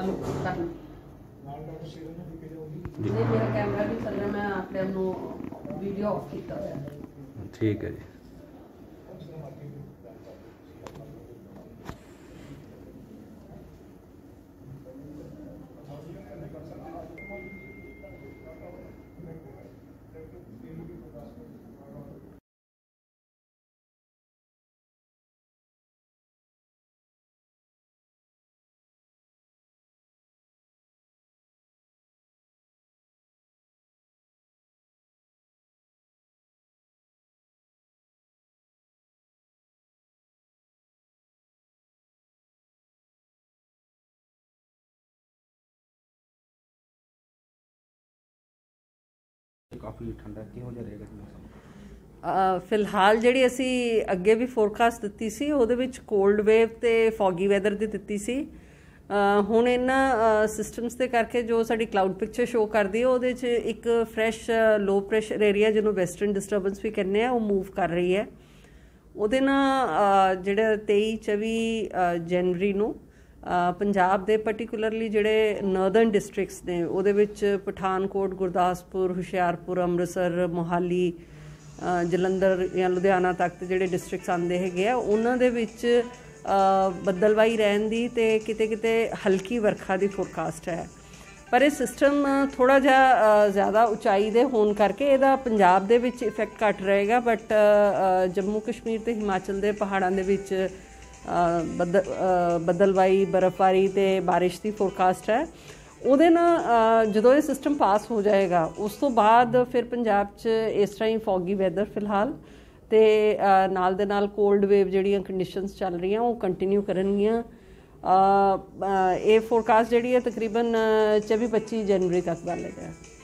गल करनी। नहीं मेरा कैमरा नहीं चल रहा, मैं अपने आप नूं वीडियो ऑफ किया हुआ है। ठीक है जी। काफ़ी ठंडा किहो जिहा रहेगा मौसम? फिलहाल ਜਿਹੜੀ ਅਸੀਂ ਅੱਗੇ ਵੀ ਫੋਰਕਾਸਟ ਦਿੱਤੀ ਸੀ ਉਹਦੇ ਵਿੱਚ ਕੋਲਡ ਵੇਵ ਤੇ ਫੌਗੀ ਵੈਦਰ ਦੀ ਦਿੱਤੀ ਸੀ। ਹੁਣ ਇਹਨਾਂ ਸਿਸਟਮਸ ਦੇ ਕਰਕੇ ਜੋ ਸਾਡੀ ਕਲਾਊਡ ਪਿਕਚਰ ਸ਼ੋ ਕਰਦੀ ਹੈ ਉਹਦੇ 'ਚ ਇੱਕ ਫਰੈਸ਼ ਲੋ ਪ੍ਰੈਸ਼ਰ ਏਰੀਆ ਜਿਹਨੂੰ ਵੈਸਟਰਨ ਡਿਸਟਰਬੈਂਸ ਵੀ ਕਹਿੰਦੇ ਆ ਉਹ ਮੂਵ ਕਰ ਰਹੀ ਹੈ। ਉਹਦੇ ਨਾਲ ਜਿਹੜਾ 23-24 ਜਨਵਰੀ ਨੂੰ ਪੰਜਾਬ ਦੇ ਪਰਟੀਕੂਲਰਲੀ ਜਿਹੜੇ ਨਰਦਰਨ ਡਿਸਟ੍ਰਿਕਟਸ ਨੇ ਉਹਦੇ ਵਿੱਚ ਪਠਾਨਕੋਟ, ਗੁਰਦਾਸਪੁਰ, ਹੁਸ਼ਿਆਰਪੁਰ, ਅੰਮ੍ਰਿਤਸਰ, ਮੋਹਾਲੀ, ਜਲੰਧਰ ਜਾਂ ਲੁਧਿਆਣਾ ਤੱਕ ਦੇ ਜਿਹੜੇ ਡਿਸਟ੍ਰਿਕਟਸ ਆਉਂਦੇ ਹੈਗੇ ਆ ਉਹਨਾਂ ਦੇ ਵਿੱਚ ਬੱਦਲਵਾਈ ਰਹਿਣ ਦੀ ਅਤੇ ਕਿਤੇ ਕਿਤੇ ਹਲਕੀ ਵਰਖਾ ਦੀ ਫੋਰਕਾਸਟ ਹੈ। ਪਰ ਇਹ ਸਿਸਟਮ ਥੋੜ੍ਹਾ ਜਿਹਾ ਜ਼ਿਆਦਾ ਉਚਾਈ ਦੇ ਹੋਣ ਕਰਕੇ ਇਹਦਾ ਪੰਜਾਬ ਦੇ ਵਿੱਚ ਇਫੈਕਟ ਘੱਟ ਰਹੇਗਾ, ਬਟ ਜੰਮੂ ਕਸ਼ਮੀਰ ਅਤੇ ਹਿਮਾਚਲ ਦੇ ਪਹਾੜਾਂ ਦੇ ਵਿੱਚ ਬੱਦਲਵਾਈ, ਬਰਫ਼ਬਾਰੀ ਅਤੇ ਬਾਰਿਸ਼ ਦੀ ਫੋਰਕਾਸਟ ਹੈ। ਉਹਦੇ ਨਾਲ ਜਦੋਂ ਇਹ ਸਿਸਟਮ ਪਾਸ ਹੋ ਜਾਏਗਾ ਉਸ ਤੋਂ ਬਾਅਦ ਫਿਰ ਪੰਜਾਬ 'ਚ ਇਸ ਤਰ੍ਹਾਂ ਹੀ ਫੌਗੀ ਵੈਦਰ ਫਿਲਹਾਲ ਅਤੇ ਨਾਲ ਦੇ ਨਾਲ ਕੋਲਡ ਵੇਵ ਜਿਹੜੀਆਂ ਕੰਡੀਸ਼ਨਸ ਚੱਲ ਰਹੀਆਂ ਉਹ ਕੰਟੀਨਿਊ ਕਰਨਗੀਆਂ। ਇਹ ਫੋਰਕਾਸਟ ਜਿਹੜੀ ਹੈ ਤਕਰੀਬਨ 24-25 ਜਨਵਰੀ ਤੱਕ ਵੱਲ ਹੈਗਾ।